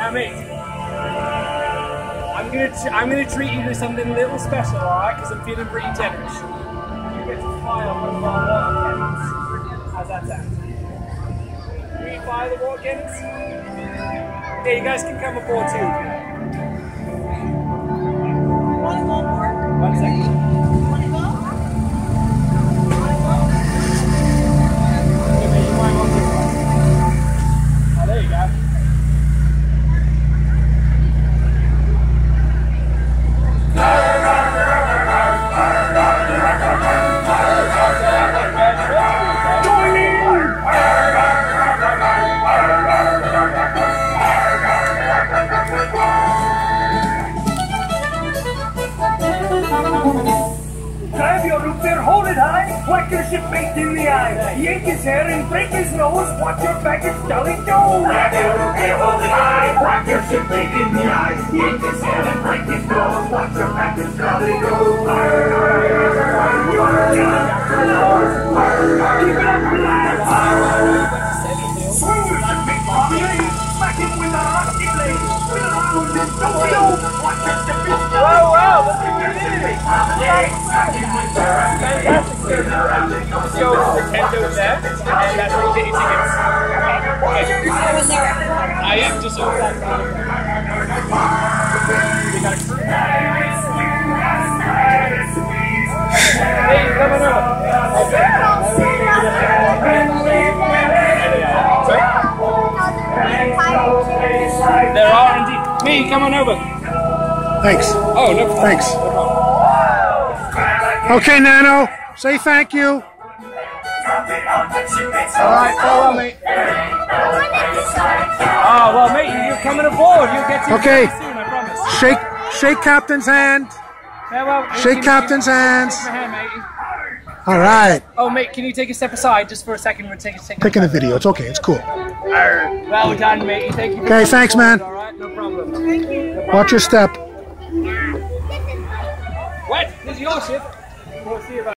mate. I'm gonna treat you to something a little special, alright? Because I'm feeling pretty generous. You get to fire one of our water cannons. How's that sound? Can we fire the water cannons? Yeah, you guys can come aboard too. Want to go more? 1 second. Want to go? Okay, mate, you might want this one. Oh, there you go. Grab your root beer, hold it high, whack your shipmate in the eye. Yank his hair and break his nose, watch your back, it's Jolly Joe. Grab your root beer, hold it high, whack your shipmate in the eye. Yank his hair and break his nose, watch your back, it's Jolly Joe. Keep it up, lads. Swing you like big Bobby, smack him with a hockey blade. Spin around and double yo, watch your ship is Jolly Joe. Wow, look at your name. Fantastic. Just go to the tent over there, and that's where you get your tickets. I am just over that side. We got a crew. Hey, come on over. There are indeed. Me, come on over. Thanks. Oh, no problem. Thanks. Okay, Nano. Say thank you. Alright, follow me. Oh, well, mate, you're coming aboard. You'll get to Okay. soon, I promise. Shake Captain's hand. Yeah, well, Shake Captain's hands. Shake my hand, matey. All right. Oh, mate, can you take a step aside just for a second? We're taking Taking the video. It's okay. It's cool. Arrgh. Well done, matey. Thank you. Okay, thanks, man. Alright, no problem. Thank you. Watch your step. What? This is your ship. We'll see about